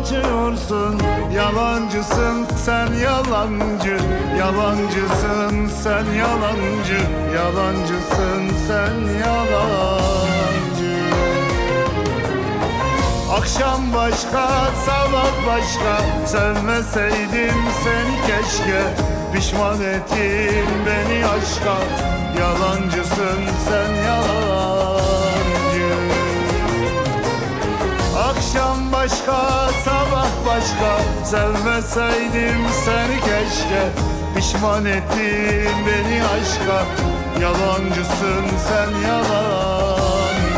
açıyorsun. Yalancısın sen yalancı, yalancısın sen yalancı, yalancısın sen yalancı. Akşam başka, sabah başka, sevmeseydim seni keşke. Pişman ettin beni aşka, yalancısın sen yalancı. Akşam başka, sabah başka, sevmeseydim seni keşke. Pişman ettin beni aşka, yalancısın sen yalancı.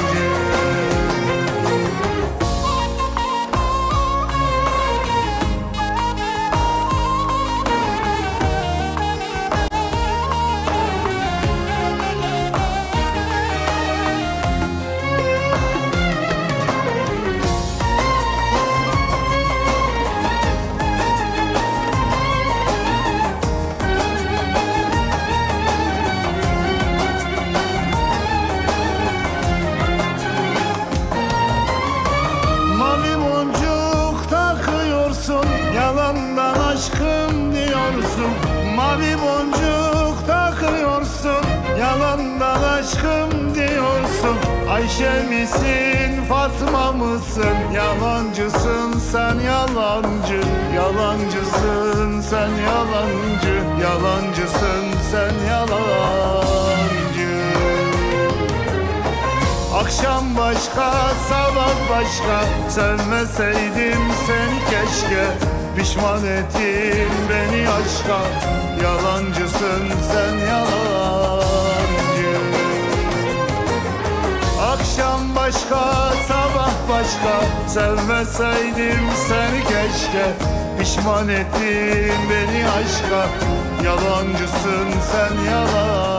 Yalandan aşkım diyorsun, mavi boncuk takıyorsun. Yalandan aşkım diyorsun. Ayşe misin, Fatma mısın? Yalancısın sen yalancı, yalancısın sen yalancı, yalancısın sen yalancı. Akşam başka, sabah başka, sevmeseydim seni keşke. Pişman ettin beni aşka, yalancısın sen yalancı. Akşam başka, sabah başka, sevmeseydim seni keşke. Pişman ettin beni aşka, yalancısın sen yalancı.